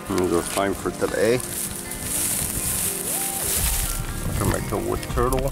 And it was fine for today. I can make a wood turtle.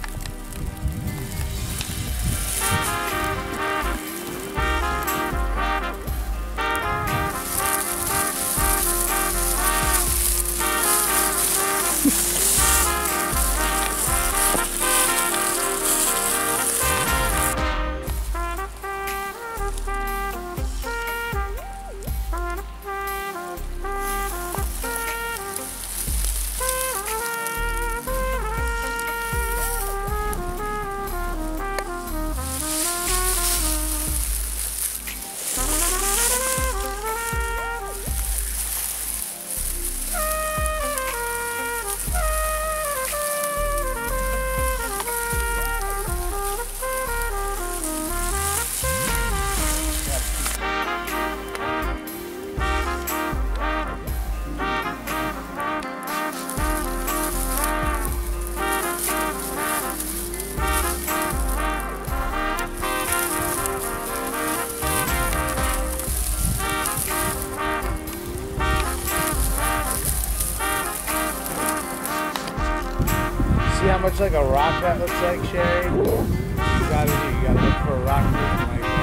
See how much like a rock that looks like, Sherry? You gotta look for a rock like that.